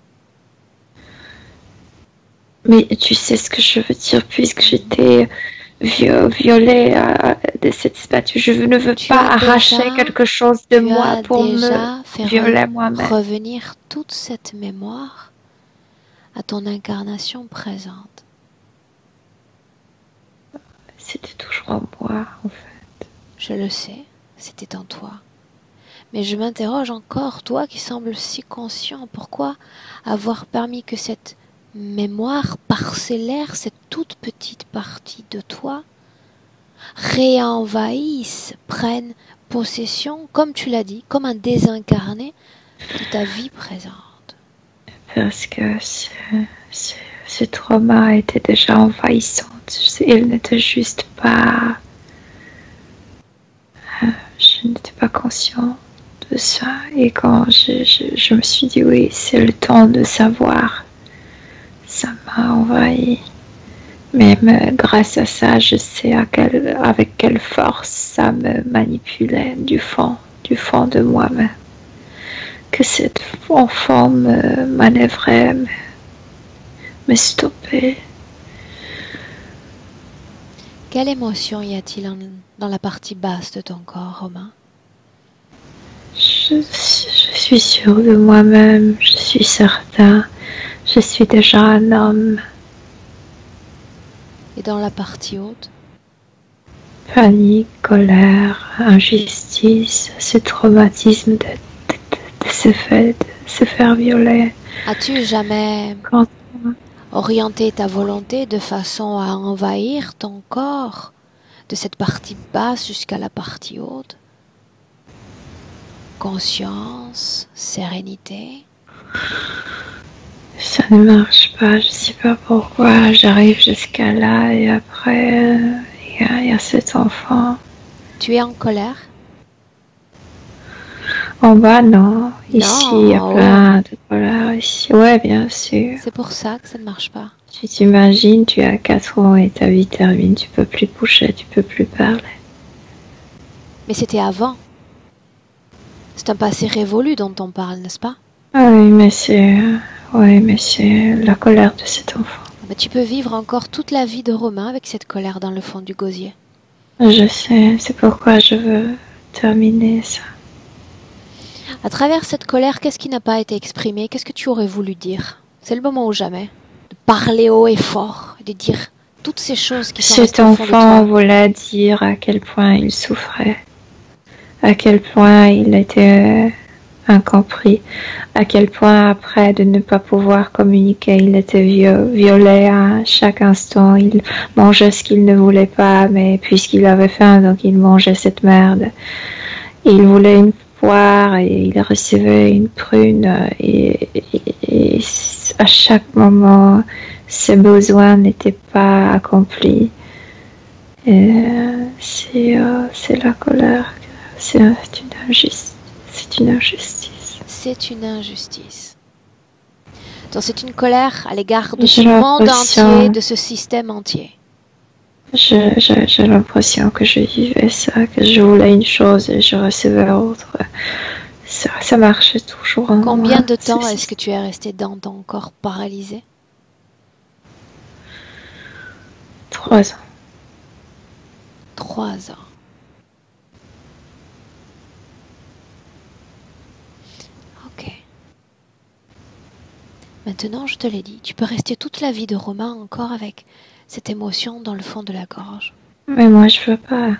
Mais tu sais ce que je veux dire puisque j'étais violée de cette statue. Je ne veux pas arracher quelque chose de moi pour me violer moi-même. Revenir toute cette mémoire à ton incarnation présente. C'était toujours en moi, en fait. Je le sais, c'était en toi. Mais je m'interroge encore, toi qui sembles si conscient, pourquoi avoir permis que cette mémoire parcellaire, cette toute petite partie de toi, réenvahisse, prenne possession, comme tu l'as dit, comme un désincarné de ta vie présente. Parce que ce trauma était déjà envahissant. Il n'était juste pas... Je n'étais pas conscient de ça. Et quand je me suis dit, oui, c'est le temps de savoir, ça m'a envahi. Même grâce à ça, je sais avec quelle force ça me manipulait du fond de moi-même. Que cet enfant me manœuvrait, me stoppait. Quelle émotion y a-t-il dans la partie basse de ton corps, Romain? Je suis sûre de moi-même, je suis certain. Je suis déjà un homme. Et dans la partie haute? Panique, colère, injustice, ce traumatisme de se faire violer. As-tu jamais orienté ta volonté de façon à envahir ton corps de cette partie basse jusqu'à la partie haute? Conscience, sérénité. Ça ne marche pas, je ne sais pas pourquoi. J'arrive jusqu'à là et après, il y a cet enfant. Tu es en colère? En bas, non. Ici, il y a Non, plein de colère. Ici, ouais, bien sûr. C'est pour ça que ça ne marche pas. Tu t'imagines, tu as 4 ans et ta vie termine. Tu peux plus bouger, tu peux plus parler. Mais c'était avant. C'est un passé révolu dont on parle, n'est-ce pas? Oui, mais c'est la colère de cet enfant. Mais tu peux vivre encore toute la vie de Romain avec cette colère dans le fond du gosier. Je sais, c'est pourquoi je veux terminer ça. À travers cette colère, qu'est-ce qui n'a pas été exprimé? Qu'est-ce que tu aurais voulu dire? C'est le moment ou jamais de parler haut et fort, de dire toutes ces choses qui sont restées au fond de toi. Cet enfant voulait dire à quel point il souffrait, à quel point il était incompris, à quel point après de ne pas pouvoir communiquer, il était violé à chaque instant. Il mangeait ce qu'il ne voulait pas, mais puisqu'il avait faim, donc il mangeait cette merde. Il voulait une poire et il recevait une prune et à chaque moment, ses besoins n'étaient pas accomplis. C'est la colère. C'est une injustice. C'est une injustice. C'est une injustice. Donc c'est une colère à l'égard de J'ai ce monde l'impression- entier, de ce système entier. J'ai l'impression que je vivais ça, que je voulais une chose et je recevais autre. Ça marchait toujours en Combien moi. de temps C'est- est-ce que tu es resté dans ton corps paralysé? 3 ans. 3 ans. Ok. Maintenant, je te l'ai dit, tu peux rester toute la vie de Romain encore avec cette émotion dans le fond de la gorge. Mais moi, je veux pas.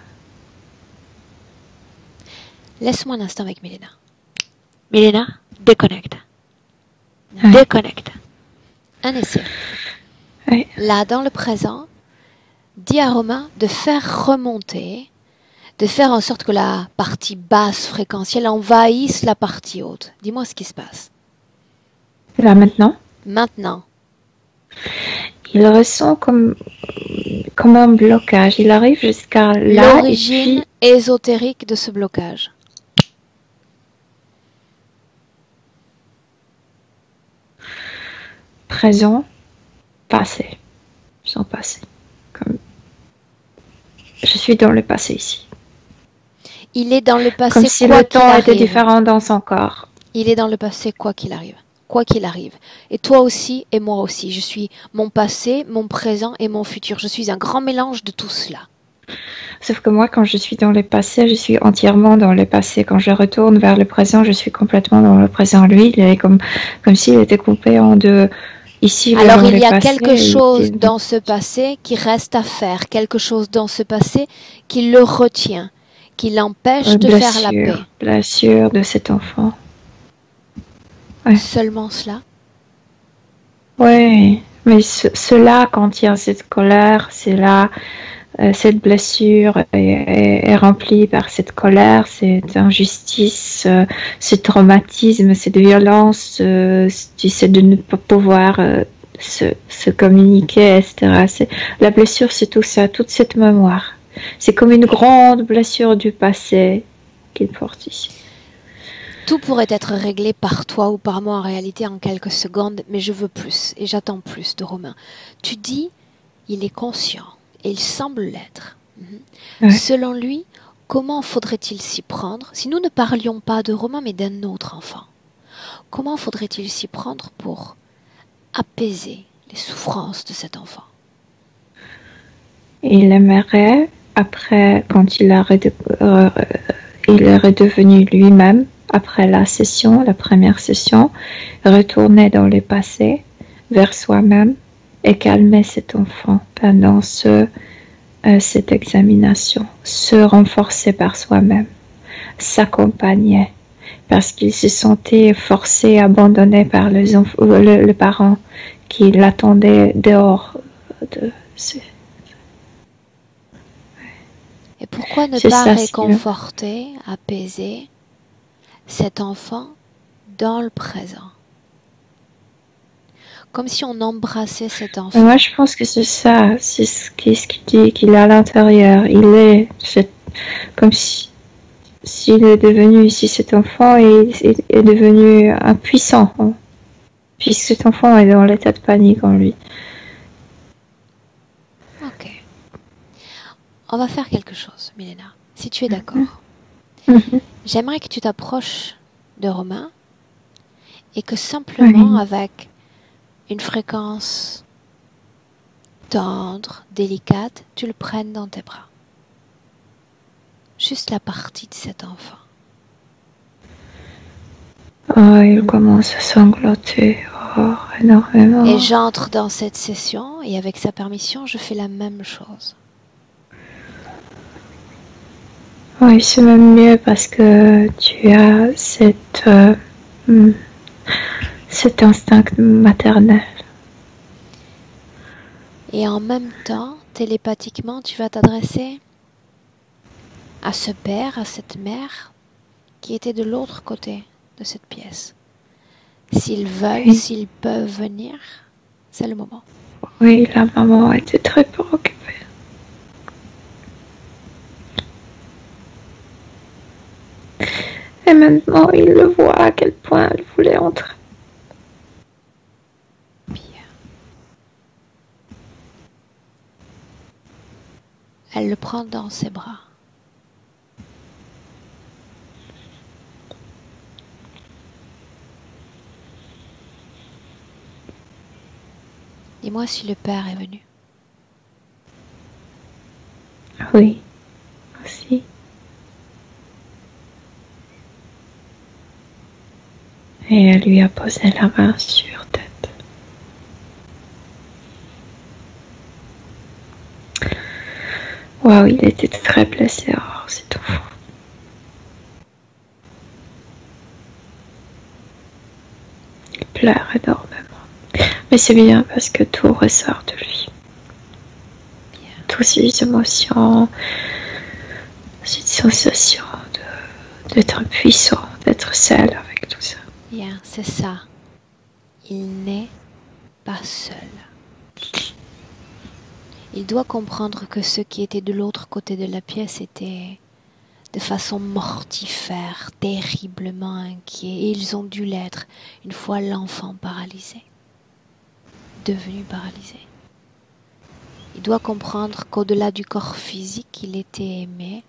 Laisse-moi un instant avec Milena. Milena, déconnecte. Ouais. Déconnecte. Un essai. Oui. Là, dans le présent, dis à Romain de faire remonter, de faire en sorte que la partie basse fréquentielle envahisse la partie haute. Dis-moi ce qui se passe. Là, maintenant, Maintenant, il ressent comme un blocage. Il arrive jusqu'à là et l'origine puis ésotérique de ce blocage. présent, passé. Sans passé. Comme... Je suis dans le passé ici. Il est dans le passé Comme si quoi le qu'il temps était arrive. différent dans son corps. Il est dans le passé quoi qu'il arrive. Quoi qu'il arrive. Et toi aussi et moi aussi. Je suis mon passé, mon présent et mon futur. Je suis un grand mélange de tout cela. Sauf que moi, quand je suis dans le passé, je suis entièrement dans le passé. Quand je retourne vers le présent, je suis complètement dans le présent. Lui, il est comme s'il était coupé en deux. Ici, Alors dans il le y a passé, quelque chose il- dans ce passé qui reste à faire. Quelque chose dans ce passé qui le retient. Qui l'empêche de faire la paix. blessure de cet enfant. Seulement cela. Oui, mais cela contient cette colère, c'est là, cette blessure est remplie par cette colère, cette injustice, ce traumatisme, cette violence, tu sais, de ne pas pouvoir se communiquer, etc. La blessure, c'est tout ça, toute cette mémoire. C'est comme une grande blessure du passé qu'il porte ici. Tout pourrait être réglé par toi ou par moi en réalité en quelques secondes, mais je veux plus et j'attends plus de Romain. Tu dis, il est conscient et il semble l'être. Ouais. Selon lui, comment faudrait-il s'y prendre si nous ne parlions pas de Romain mais d'un autre enfant? Comment faudrait-il s'y prendre pour apaiser les souffrances de cet enfant? Il aimerait, après, quand il est redevenu lui-même, après la première session, retourner dans le passé, vers soi-même, et calmer cet enfant pendant cette examination, se renforcer par soi-même, s'accompagner, parce qu'il se sentait forcé, abandonné par le parent qui l'attendait dehors de ce... Et pourquoi ne C'est pas ça, réconforter, apaiser cet enfant dans le présent? Comme si on embrassait cet enfant. Moi, je pense que c'est ça, c'est ce qu'il dit, qu'il est à l'intérieur. Comme s'il est devenu ici, cet enfant est devenu impuissant. Hein, puisque cet enfant est dans l'état de panique en lui. Ok. On va faire quelque chose, Milena, si tu es d'accord. J'aimerais que tu t'approches de Romain et que simplement avec une fréquence tendre, délicate, tu le prennes dans tes bras. Juste la partie de cet enfant. Oh, il commence à sangloter énormément. Et j'entre dans cette session et avec sa permission, je fais la même chose. Oui, c'est même mieux parce que tu as cet instinct maternel. Et en même temps, télépathiquement, tu vas t'adresser à ce père, à cette mère qui était de l'autre côté de cette pièce. S'ils veulent, s'ils peuvent venir, c'est le moment. Oui, la maman était très préoccupée. Et maintenant, il le voit à quel point elle voulait entrer. Bien. Elle le prend dans ses bras. Dis-moi si le père est venu. Oui, aussi. Et elle lui a posé la main sur tête. Waouh, il était très blessé, oh, cet enfant. Il pleure énormément. Mais c'est bien parce que tout ressort de lui. Bien. Toutes ces émotions, cette sensation d'être puissant, d'être seul avec tout ça. Bien, c'est ça. Il n'est pas seul. Il doit comprendre que ceux qui étaient de l'autre côté de la pièce étaient de façon mortifère, terriblement inquiets, et ils ont dû l'être une fois l'enfant paralysé, devenu paralysé. Il doit comprendre qu'au-delà du corps physique, il était aimé,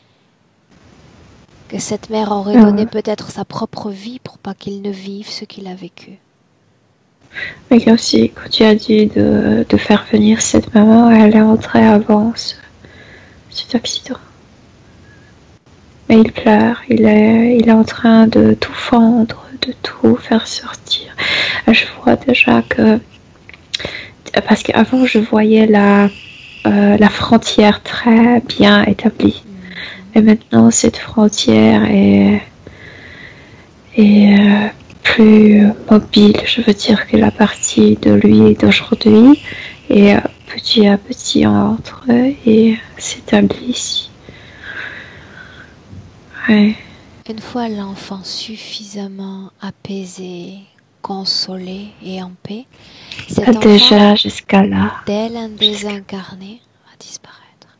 que cette mère aurait donné peut-être sa propre vie pour pas qu'il ne vive ce qu'il a vécu. Mais aussi, quand tu as dit de faire venir cette maman, elle est entrée avant cet accident. Mais il pleure, il est en train de tout fendre, de tout faire sortir. Je vois déjà que, parce qu'avant je voyais la frontière très bien établie. Et maintenant cette frontière est plus mobile, je veux dire que la partie de lui d'aujourd'hui et petit à petit entre et s'établit ici. Ouais. Une fois l'enfant suffisamment apaisé, consolé et en paix, cet enfant, déjà jusqu'à là, tel un désincarné, va disparaître.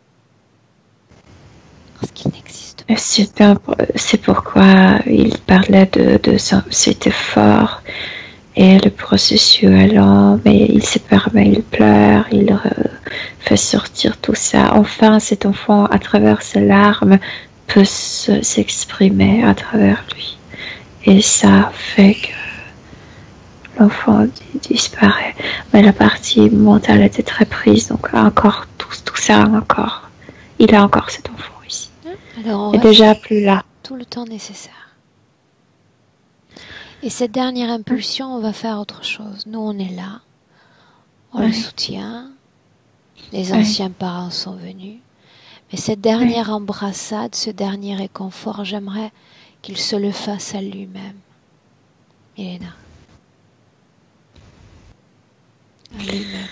Parce qu'il n'existe pas. C'est pourquoi il parlait de cet effort et le processus est lent, mais il se permet, il pleure, il fait sortir tout ça. Enfin, cet enfant, à travers ses larmes, peut s'exprimer à travers lui. Et ça fait que l'enfant disparaît. Mais la partie mentale était très prise, donc encore tout ça encore. Il a encore cet enfant ici. Alors on est déjà plus là. Tout le temps nécessaire. Et cette dernière impulsion, on va faire autre chose. Nous, on est là, on le soutient, les anciens parents sont venus. Mais cette dernière embrassade, ce dernier réconfort, j'aimerais qu'il se le fasse à lui-même. Elena. À lui-même.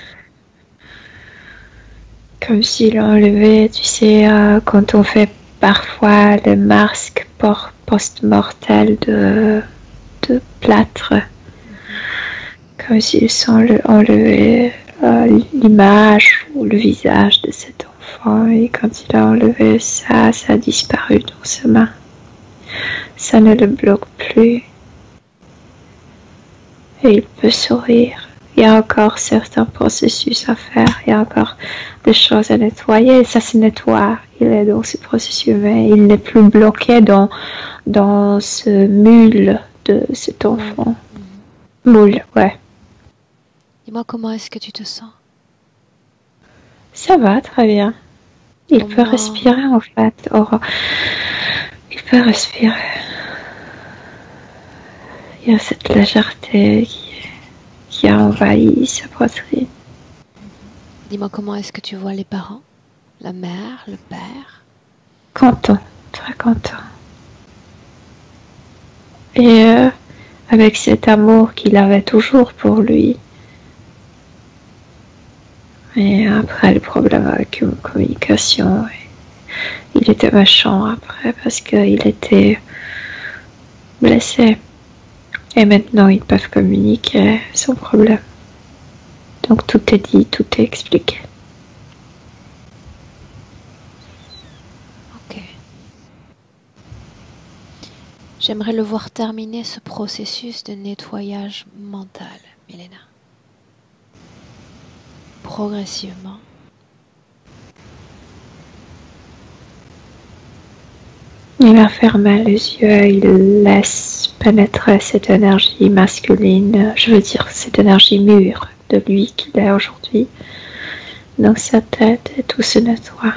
Comme s'il enlevait, tu sais, quand on fait parfois le masque post-mortel de plâtre, comme s'il enlevait l'image ou le visage de cet enfant, et quand il a enlevé ça, ça a disparu dans sa main. Ça ne le bloque plus. Et il peut sourire. Il y a encore certains processus à faire, il y a encore des choses à nettoyer, ça se nettoie, il est dans ce processus, mais il n'est plus bloqué dans ce moule de cet enfant. Moule, ouais. Dis-moi, comment est-ce que tu te sens? Ça va, très bien. Il peut respirer en fait, Aura. Il peut respirer. Il y a cette légèreté qui a envahi sa poitrine. Dis-moi, comment est-ce que tu vois les parents? La mère, le père? Content, très content. Et avec cet amour qu'il avait toujours pour lui. Et après, le problème avec la communication, il était méchant après parce qu'il était blessé. Et maintenant, ils peuvent communiquer sans problème. Donc tout est dit, tout est expliqué. Ok. J'aimerais le voir terminer ce processus de nettoyage mental, Milena. Progressivement. Il a fermé les yeux, il laisse pénétrer cette énergie masculine, je veux dire cette énergie mûre de lui qu'il est aujourd'hui dans sa tête et tout se nettoie.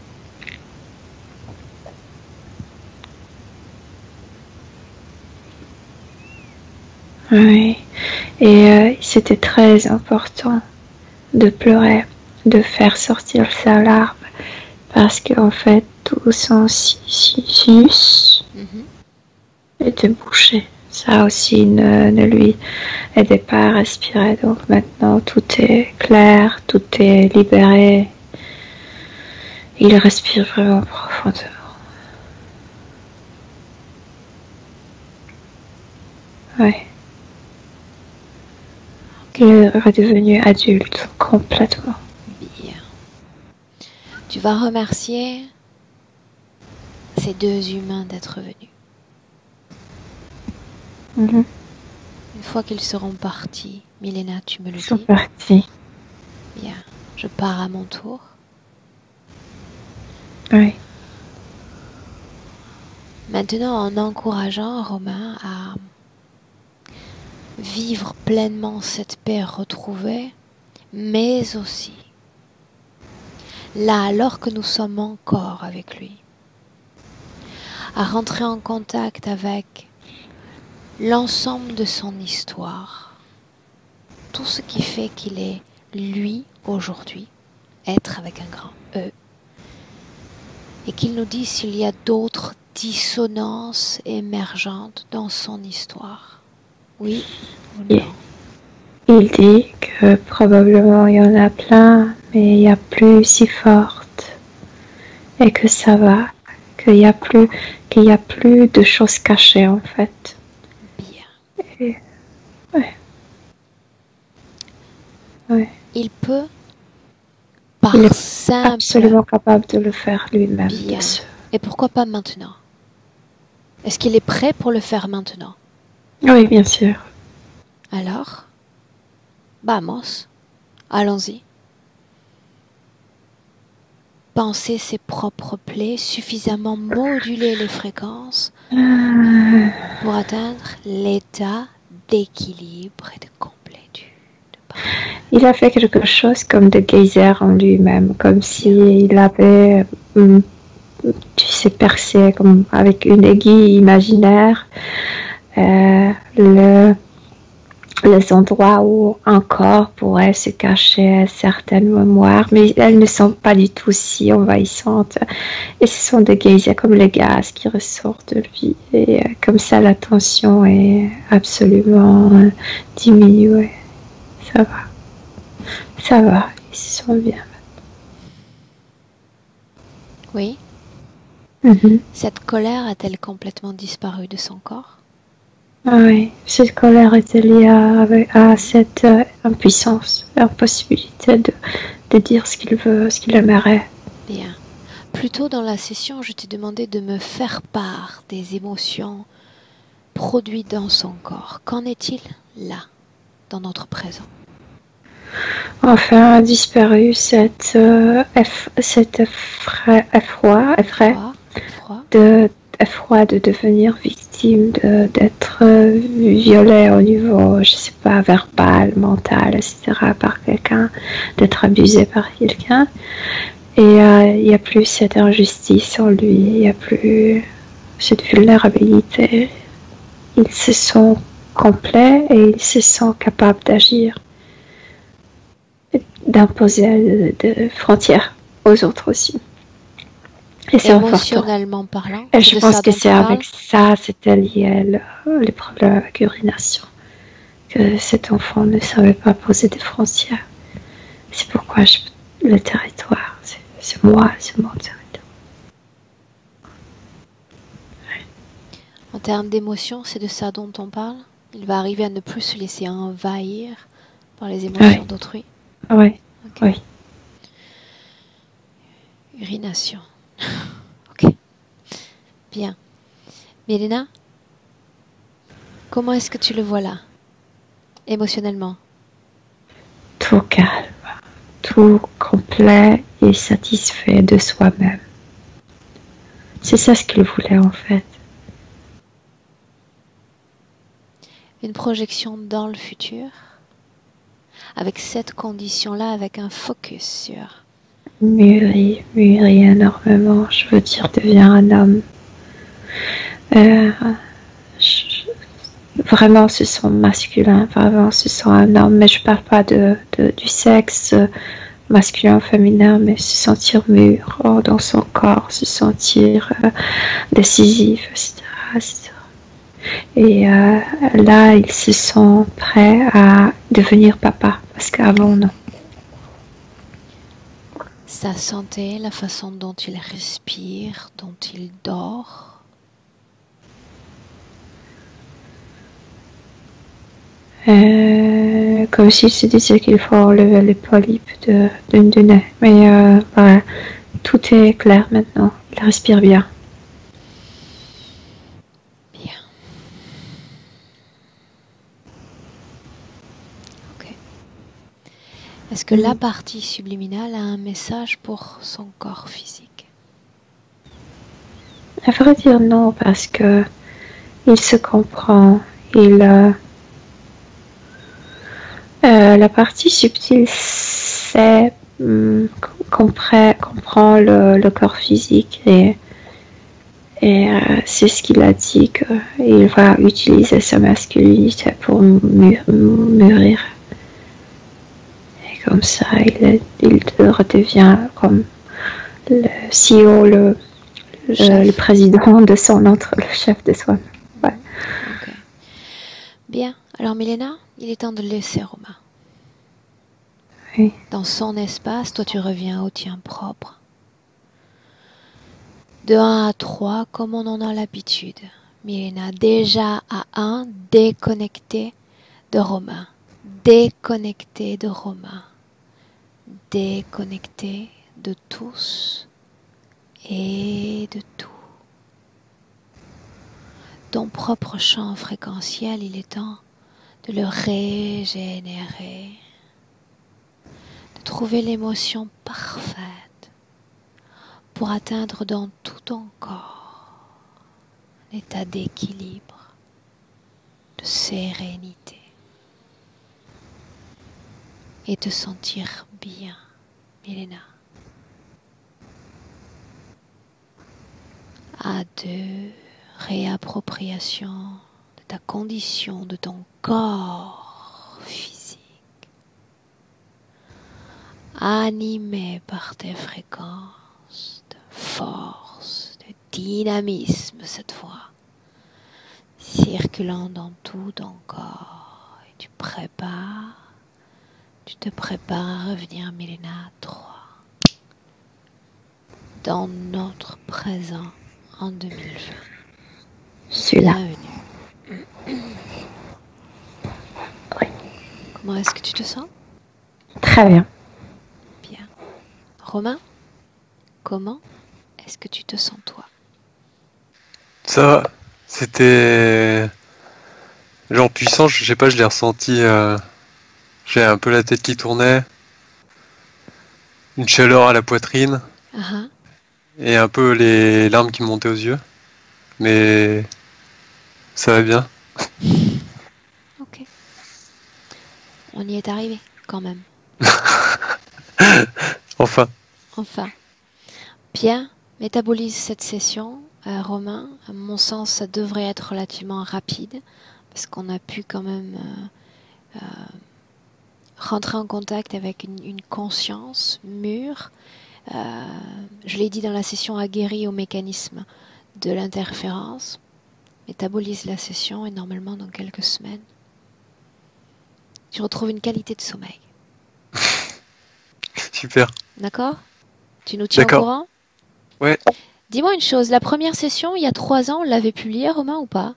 Oui, et c'était très important de pleurer, de faire sortir sa larme, parce qu'en fait, tout son sinus était bouché. Ça aussi ne lui aidait pas à respirer. Donc maintenant, tout est clair, tout est libéré. Il respire vraiment profondément. Oui. Il est redevenu adulte complètement. Bien. Tu vas remercier ces deux humains d'être venus. Une fois qu'ils seront partis, Milena, tu me le dis. Ils sont partis. Bien. Je pars à mon tour. Oui. Maintenant, en encourageant Romain à vivre pleinement cette paix retrouvée, mais aussi, là, alors que nous sommes encore avec lui, à rentrer en contact avec l'ensemble de son histoire, tout ce qui fait qu'il est lui aujourd'hui, être avec un grand E, et qu'il nous dise s'il y a d'autres dissonances émergentes dans son histoire. Oui ou non? Il dit que probablement il y en a plein, mais il n'y a plus si forte, et que ça va, qu'il n'y a plus de choses cachées en fait. Bien. Et, ouais. Il peut, par Il est simple... absolument capable de le faire lui-même. Bien. Et pourquoi pas maintenant? Est-ce qu'il est prêt pour le faire maintenant? Oui, bien sûr. Alors, vamos, allons-y. Penser ses propres plaies, suffisamment moduler les fréquences pour atteindre l'état d'équilibre et de complétude. Il a fait quelque chose comme de geyser en lui-même, comme s'il avait, tu sais, percé comme avec une aiguille imaginaire les endroits où un corps pourrait se cacher certaines mémoires, mais elles ne sont pas du tout si envahissantes. Et ce sont des geysers comme les gaz qui ressortent de lui. Et comme ça, la tension est absolument diminuée. Ça va. Ça va. Ils se sentent bien. Oui. Cette colère a-t-elle complètement disparu de son corps? Oui, cette colère était liée à cette impuissance, l'impossibilité de dire ce qu'il veut, ce qu'il aimerait. Bien. Plus tôt dans la session, je t'ai demandé de me faire part des émotions produites dans son corps. Qu'en est-il là, dans notre présent? Enfin, a disparu cet effroi de devenir victime, d'être violé au niveau, je sais pas, verbal, mental, etc., par quelqu'un, d'être abusé par quelqu'un. Et il n'y a plus cette injustice en lui, il n'y a plus cette vulnérabilité. Il se sent complet et il se sent capable d'agir, d'imposer des frontières aux autres aussi. Et c'est émotionnellement parlant. Et je pense que c'est avec ça, c'était lié les problèmes avec l'urination. Que cet enfant ne savait pas poser des frontières. C'est pourquoi le territoire, c'est moi, c'est mon territoire. Ouais. En termes d'émotions, c'est de ça dont on parle. Il va arriver à ne plus se laisser envahir par les émotions d'autrui. Oui, okay. Oui. Urination. Ok. Bien. Milena, Comment est-ce que tu le vois là, émotionnellement? Tout calme, tout complet et satisfait de soi-même. C'est ça ce qu'il voulait en fait. Une projection dans le futur, avec cette condition-là, avec un focus sur... Mûrit énormément. Je veux dire, deviens un homme. Vraiment, se sent masculin. Vraiment, se sent un homme. Mais je parle pas du sexe masculin, féminin, mais se sentir mûr dans son corps, se sentir décisif, etc. Et là, il se sent prêt à devenir papa, parce qu'avant, non. Sa santé, la façon dont il respire, dont il dort. Comme s'il se disait qu'il faut enlever les polypes du nez. Mais voilà, tout est clair maintenant. Il respire bien. Bien. Ok. Est-ce que la partie subliminale a un message pour son corps physique? À vrai dire non, parce que il se comprend. La partie subtile sait, comprend le corps physique et c'est ce qu'il a dit qu'il va utiliser sa masculinité pour mûrir. Et comme ça, il redevient comme le CEO, le président de son le chef de soi. Ouais. Ok. Bien. Alors Milena, il est temps de laisser Romain. Oui. Dans son espace, toi tu reviens au tien propre. De 1 à 3, comme on en a l'habitude. Milena, déjà à 1, déconnecté de Romain. Déconnecté de Romain. Déconnecté de tous et de tout. Ton propre champ fréquentiel, il est temps de le régénérer, de trouver l'émotion parfaite pour atteindre dans tout ton corps un état d'équilibre, de sérénité et te sentir bien, Milena. À 2, réappropriation de ta condition, de ton corps physique, animé par tes fréquences de force, de dynamisme cette fois, circulant dans tout ton corps. Et tu te prépares à revenir, Milena, 3, dans notre présent en 2020. Je suis là. Bienvenue. Oui. Comment est-ce que tu te sens? Très bien. Bien. Romain, comment est-ce que tu te sens toi? Ça va. C'était genre puissant, je sais pas, je l'ai ressenti. J'ai un peu la tête qui tournait, une chaleur à la poitrine et un peu les larmes qui me montaient aux yeux. Mais ça va bien. Ok. On y est arrivé quand même. Enfin. Bien, métabolise cette session. Romain, à mon sens, ça devrait être relativement rapide parce qu'on a pu quand même rentrer en contact avec une conscience mûre. Je l'ai dit dans la session, aguerrie au mécanisme de l'interférence. Métabolise la session et normalement dans quelques semaines, tu retrouves une qualité de sommeil. Super. D'accord? Tu nous tiens au courant? Ouais. Dis-moi une chose, la première session, il y a 3 ans, on l'avait publiée, Romain, ou pas?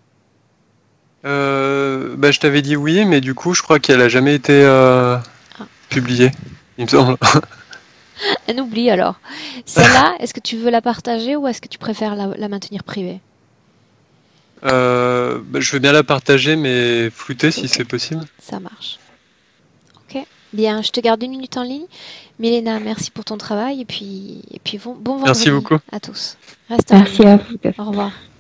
Je t'avais dit oui, mais du coup, je crois qu'elle a jamais été publiée, il me semble. Un oubli alors. Celle-là, est-ce que tu veux la partager ou est-ce que tu préfères la maintenir privée? Je veux bien la partager, mais floutée si c'est possible. Ça marche. Ok. Bien, je te garde 1 minute en ligne. Milena, merci pour ton travail et puis bon vendredi Merci beaucoup. à tous. Reste en Merci ligne. à vous. Au revoir.